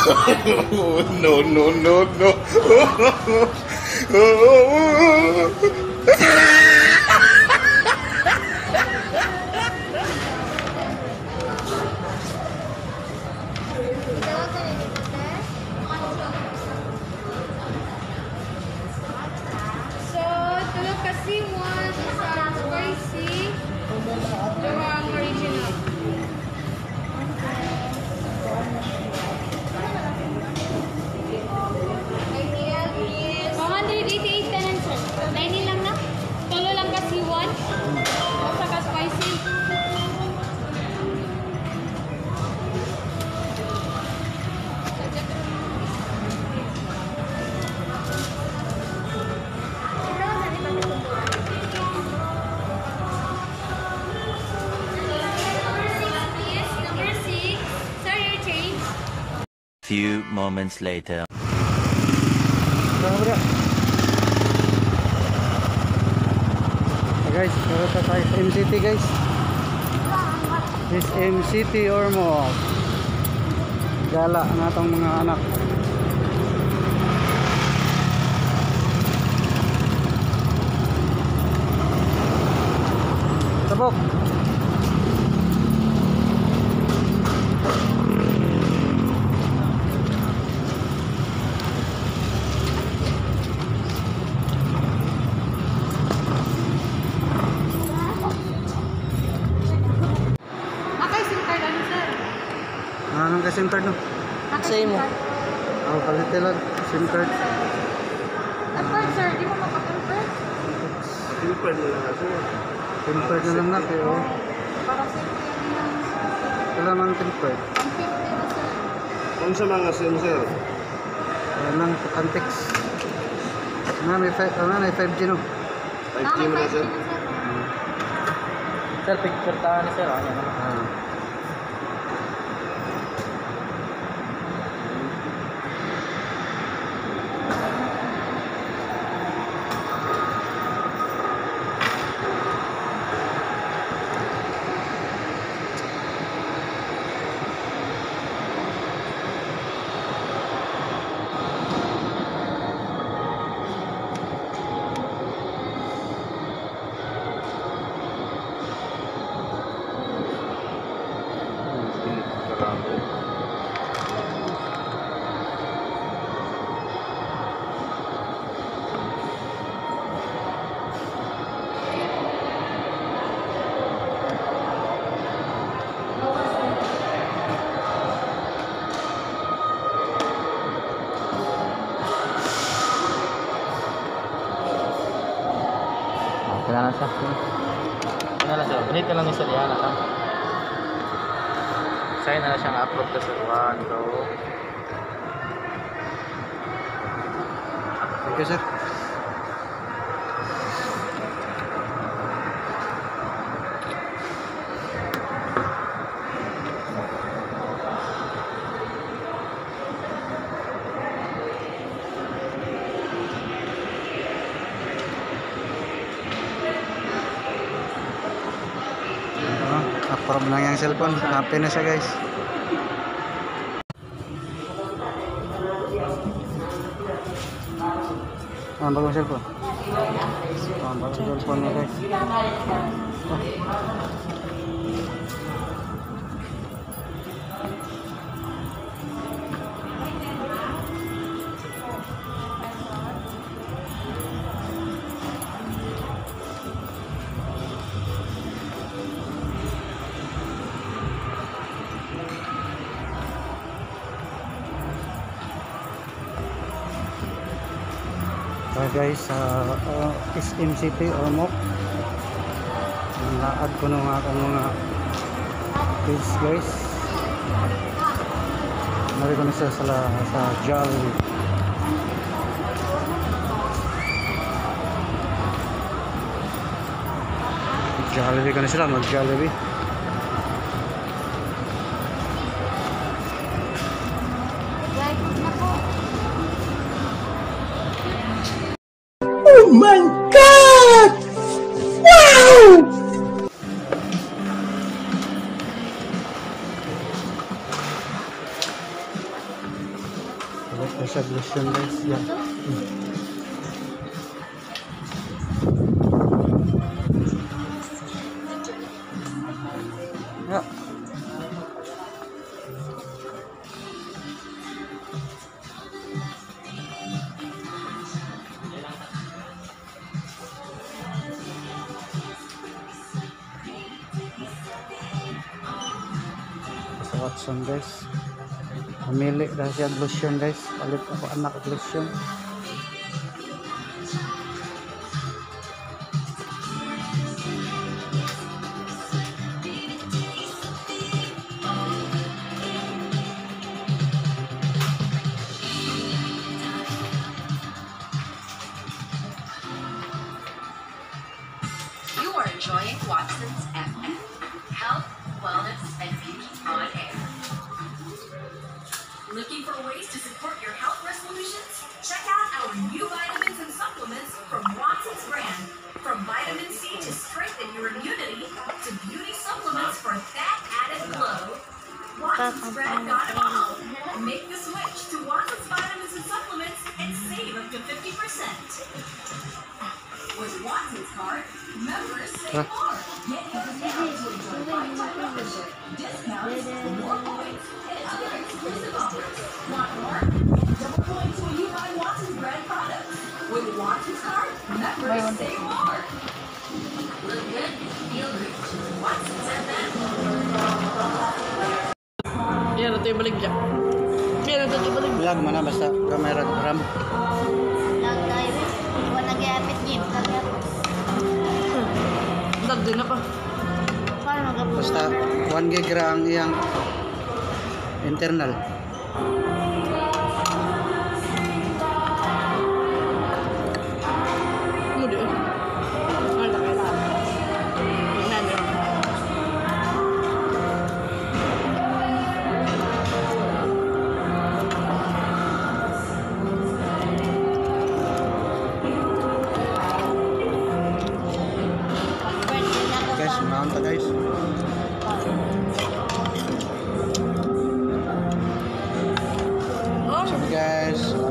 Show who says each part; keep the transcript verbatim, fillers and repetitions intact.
Speaker 1: No, no, no, no.
Speaker 2: So, tulog kasi one isang spicy, dalawang original. one hundred eighty-eight kanan sir. ninety lang na. Tulo lang kasi one. O saka spicy.
Speaker 3: Few moments later.
Speaker 4: Hey guys, narito tayo sa M C T guys. This M C T Ormoc. Gala na itong mga anak. Tabok. Anong ka SIM card no?
Speaker 2: Sa'yo mo.
Speaker 4: Ako palit lang SIM card.
Speaker 2: Nag-card sir, di mo makakonvert?
Speaker 1: SIM card na lang kasi.
Speaker 4: SIM card na lang na pero
Speaker 2: Para safety yan yan.
Speaker 4: wala mang SIM card.
Speaker 2: one fifty na sir.
Speaker 1: Kung sa mga SIM sir?
Speaker 4: Wala lang Antex. Na may five, ano na five G no?
Speaker 1: five G mo na sir?
Speaker 5: Sir, picture tayo ni sir. Ano naman?
Speaker 4: Ah.
Speaker 5: Kailangan siya. Kailangan siya. Unit ka lang yung sir. Yan na siya. Sign na na siyang upload ka sir. One, two.
Speaker 4: Okay sir. Approve lang yung cellphone. Happy na siya guys. Ang bagong cellphone. Ang bagong cellphone niya guys. Oh. So guys, uh, uh, is M C T Ormoc. Na-add ko nung akong mga page guys. Nari ko na siya sa, sa Jollibee. Jollibee ko na sila, mag Jollibee.
Speaker 1: Oh my God! Wow!
Speaker 4: Palit na sa blusyon guys. Yan. Hmm. Ya. Sa Watson guys. Mamili dah siya lotion guys. Palit ako anak lotion.
Speaker 6: You are enjoying Watson's F M. Health, wellness, and beauty on air. Looking for ways to support your health resolutions? Check out our new vitamins and supplements from Watson's brand. From vitamin C to strengthen your immunity to beauty supplements for that added glow. Watson's brand got it all. Make the switch to Watson's vitamins and supplements and save up to fifty percent. With Watson's card, members save more. Get discounts to enjoy lifetime membership, discounts, more points, and other exclusive offers. Want more? Double points when you buy Watson's brand products. With Watson's card, members save more. Look good, feel rich. Watson's F M.
Speaker 5: Yan, ito yung balik dyan. Yan, ito yung balik.
Speaker 4: Vlog mana basta kamera ram.
Speaker 2: Lang tayo. Iwan nag-iapit niya.
Speaker 5: Dag din na pa.
Speaker 2: Paano nag-apit?
Speaker 4: Basta one gig ra ang iyang internal.
Speaker 5: Ano di eh? Ano na kailangan? Tingnan nyo.
Speaker 4: Guys, mount ta guys.
Speaker 5: Oh,
Speaker 4: So guys,